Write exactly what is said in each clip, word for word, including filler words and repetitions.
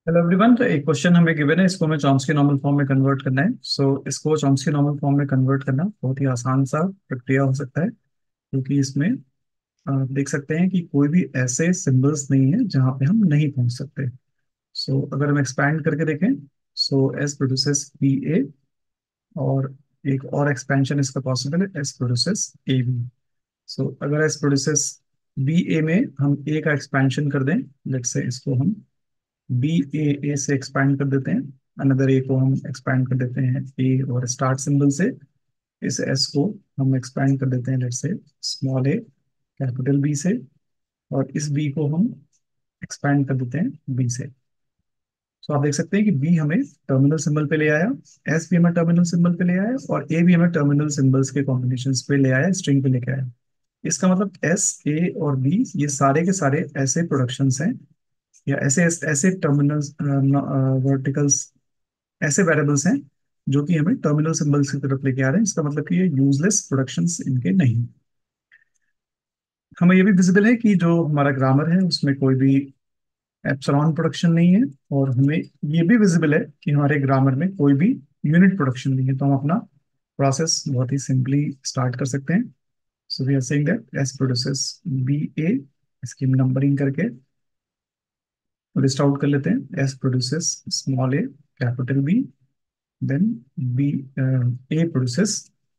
Hello everyone. तो एक question हमें गिवन है, इसको हमें चॉम्स्की नॉर्मल फॉर्म में कन्वर्ट करना है। सो so, इसको चॉम्स्की नॉर्मल फॉर्म में कन्वर्ट करना बहुत ही आसान सा प्रक्रिया हो सकता है, क्योंकि इसमें अ, देख सकते हैं कि कोई भी ऐसे सिंबल्स नहीं है जहाँ पे हम नहीं पहुंच सकते। सो so, अगर हम एक्सपैंड करके देखें, so S produces B A, और एक और एक्सपेंशन इसका पॉसिबल है, S produces A B. So अगर एस प्रोड्यूसेस बी ए में हम ए का एक्सपेंशन कर दें, लेट्स से इसको हम बी ए ए से एक्सपैंड कर देते हैं, अनदर ए को हम एक्सपैंड कर देते हैं ए और स्टार्ट सिंबल से। इस एस को हम एक्सपैंड कर देते हैं लेट्स से स्मॉल ए कैपिटल बी से, और इस बी को हम एक्सपैंड कर देते हैं बी से। तो आप देख सकते हैं कि बी हमें टर्मिनल सिंबल पे ले आया, एस भी हमें टर्मिनल सिंबल पे ले आया, और ए भी हमें टर्मिनल सिंबल्स के कॉम्बिनेशन पे ले आया, स्ट्रिंग पे लेके आया। इसका मतलब एस, ए और बी ये सारे के सारे ऐसे प्रोडक्शंस हैं, या ऐसे ऐसे टर्मिनल्स, वर्टिकल्स, ऐसे वेरिएबल्स हैं जो कि हमें टर्मिनल सिंबल्स की तरफ लेके आ रहे हैं। इसका मतलब कि ये यूजलेस प्रोडक्शंस इनके नहीं। हमें ये भी विजिबल है कि जो हमारा ग्रामर है उसमें कोई भी एप्सिलॉन प्रोडक्शन नहीं है, और हमें ये भी विजिबल है कि हमारे ग्रामर में कोई भी यूनिट प्रोडक्शन नहीं है। तो हम अपना प्रोसेस बहुत ही सिंपली स्टार्ट कर सकते हैं। So we are saying that S produces B A, इसकी नंबरिंग करके लिस्ट आउट कर लेते हैं। S produces small A capital B, then B, uh, A produces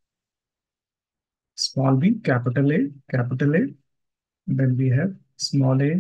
small b, capital A, capital A. Then we have small a,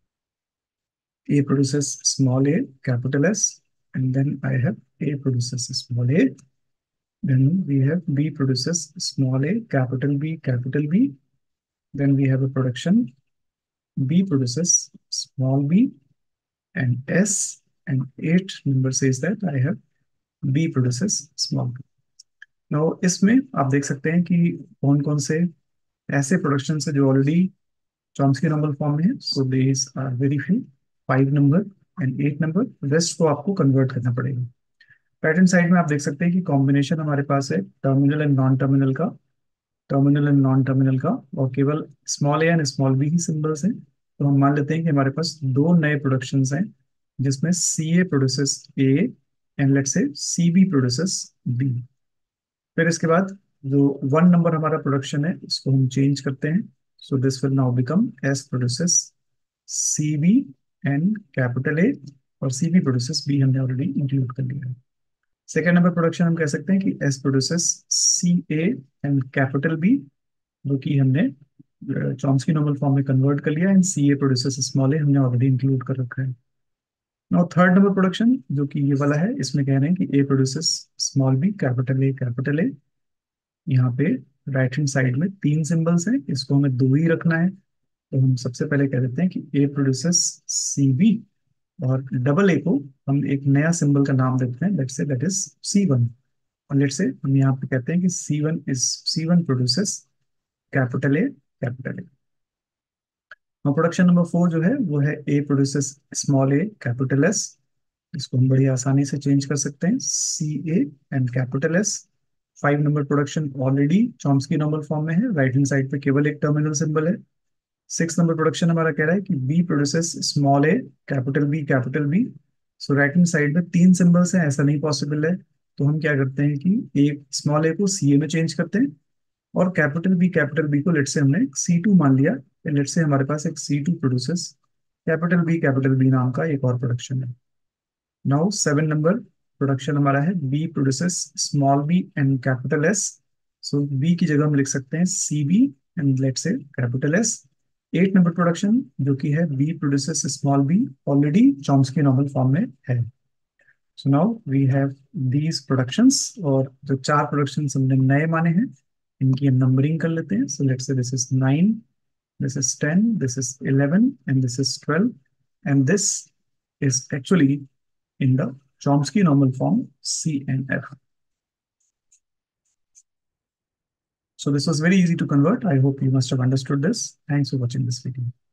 A produces small a, capital S, and then I have A produces small a. Then we have B produces small a, capital B, capital B. Then we have a production B produces small b and S, and eight number says that I have B produces small b. Now इसमें आप देख सकते हैं कि कौन कौन से ऐसे प्रोडक्शन है जो ऑलरेडी चॉम्स्की नॉर्मल फॉर्म में है। So these are very few, five number and eight number. Rest को आपको कन्वर्ट करना पड़ेगा। पैटर्न साइड में आप देख सकते हैं कि कॉम्बिनेशन हमारे पास है टर्मिनल एंड नॉन टर्मिनल का, टर्मिनल एंड नॉन टर्मिनल का, और केवल small A and small B ही सिंबल्स हैं। तो हम मान लेते हैं कि हमारे पास दो नए प्रोडक्शंस हैं, जिसमें C A produces A and let's say C B produces B. फिर इसके बाद जो वन नंबर हमारा प्रोडक्शन है इसको हम चेंज करते हैं। So this will now become S produces C B and capital A, और सी बी प्रोड्यूसेस बी हमने ऑलरेडी इंक्लूड कर लिया है। सेकेंड नंबर प्रोडक्शन हम कह सकते हैं कि S produces C A and capital B, जो कि हमने चॉम्स्की नॉर्मल फॉर्म में कन्वर्ट कर लिया, and C A produces small A हमने ऑलरेडी इंक्लूड कर रखा है। नाउ थर्ड नंबर प्रोडक्शन जो कि ये वाला है, इसमें कह रहे हैं कि A produces small B capital A capital A. यहाँ पे राइट हैंड साइड में तीन सिंबल्स हैं, इसको हमें दो ही रखना है। तो हम सबसे पहले कह देते हैं कि ए प्रोड्यूसेस सी बी, और डबल ए को हम एक नया सिंबल का नाम देते हैं, let's say that is C one. और लेट्स से हम यहाँ पे कहते हैं कि C one is C one produces capital A capital A. और प्रोडक्शन नंबर फोर जो है वो है A produces small A capital S. इसको हम बड़ी आसानी से चेंज कर सकते हैं C A and capital S. Five number production already Chomsky normal form में है, राइट हैंड साइड पे केवल एक टर्मिनल सिंबल है। सिक्स नंबर प्रोडक्शन हमारा कह रहा है कि B produces small A capital B capital B. So right hand side में तीन सिंबल्स हैं, ऐसा नहीं पॉसिबल है। तो हम क्या करते हैं कि एक स्मॉल ए को सी ए में चेंज करते हैं, और कैपिटल बी कैपिटल बी को लेट से हमने सी टू मान लिया। लेट से हमारे पास एक C two produces capital B capital B नाम का एक और प्रोडक्शन है। नाउ सेवन नंबर प्रोडक्शन हमारा है B produces small B and capital S. So B की जगह हम लिख सकते हैं C B and let say capital S. Eight number production जो कि है B produces small B, already Chomsky normal form में है। So now we have these productions, और जो चार प्रोडक्शंस हमने नए माने हैं इनकी हम नंबरिंग कर लेते हैं। So let's say this is nine, this is ten, this is eleven, and this is twelve. And this is actually in the Chomsky normal form C and F. So this was very easy to convert. I hope you must have understood this. Thanks for watching this video.